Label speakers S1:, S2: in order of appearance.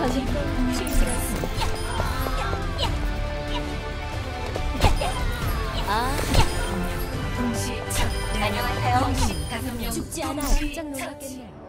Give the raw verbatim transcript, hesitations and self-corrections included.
S1: 방금 아,
S2: 동시 첫 안녕하세요. 다섯 명
S1: 죽지 않아. 깜짝 놀랐겠네요.